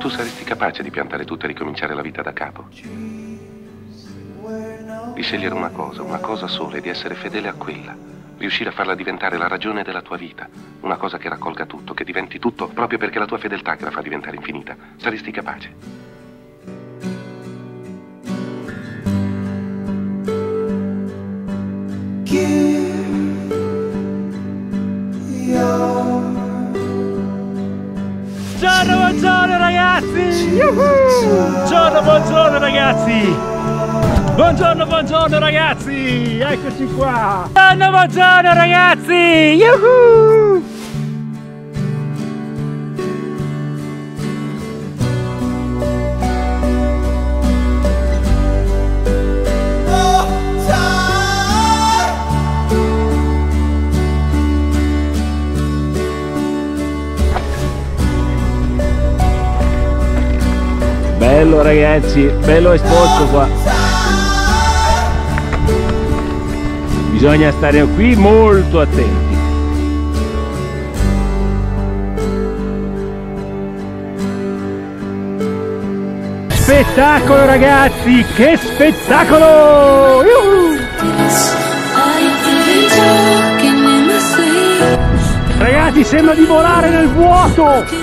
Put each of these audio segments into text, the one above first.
saresti capace di piantare tutto e ricominciare la vita da capo. Di scegliere una cosa sola e di essere fedele a quella. Riuscire a farla diventare la ragione della tua vita. Una cosa che raccolga tutto, che diventi tutto proprio perché la tua fedeltà che la fa diventare infinita. Saresti capace? Buongiorno ragazzi! Buongiorno ragazzi! Buongiorno ragazzi! Eccoci qua! Buongiorno ragazzi! Yuhu! Bello ragazzi, bello e sporco qua. Bisogna stare qui molto attenti. Spettacolo ragazzi, che spettacolo! Ragazzi, sembra di volare nel vuoto!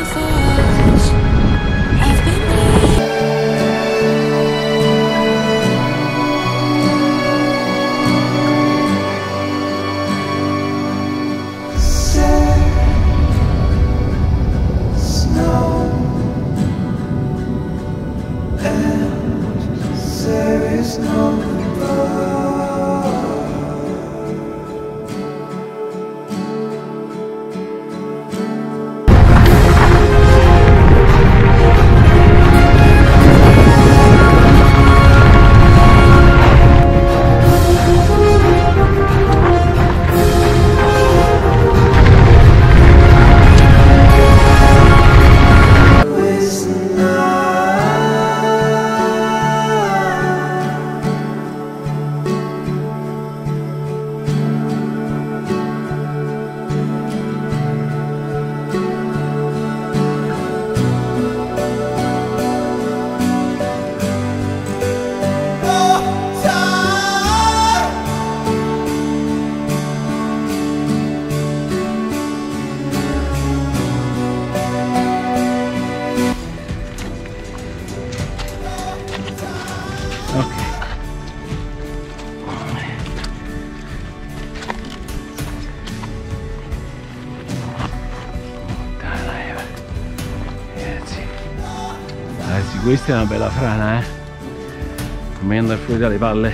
Ragazzi, questa è una bella frana, come andare fuori dalle valle.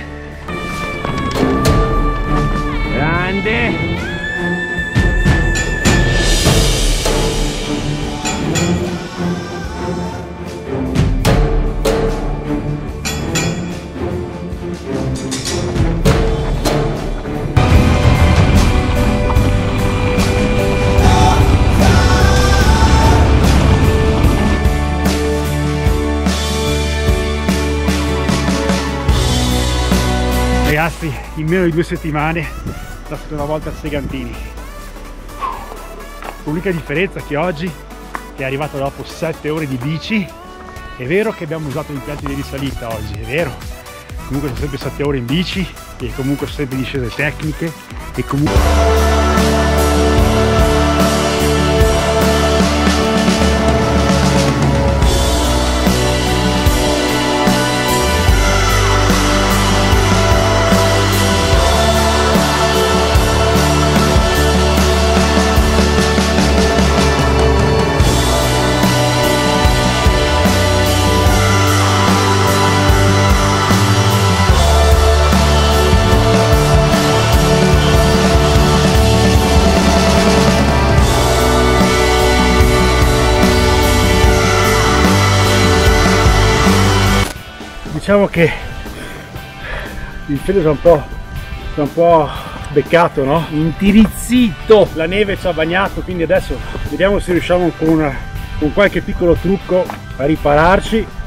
Grande! Ragazzi, in meno di 2 settimane sono stato una volta a Segantini. L'unica differenza è che oggi è arrivato dopo 7 ore di bici. È vero che abbiamo usato impianti di risalita oggi, è vero. Comunque sono sempre 7 ore in bici e comunque sono sempre discese tecniche e comunque... Diciamo che il freddo si è un po' beccato, no? Intirizzito, la neve ci ha bagnato, quindi adesso vediamo se riusciamo con qualche piccolo trucco a ripararci.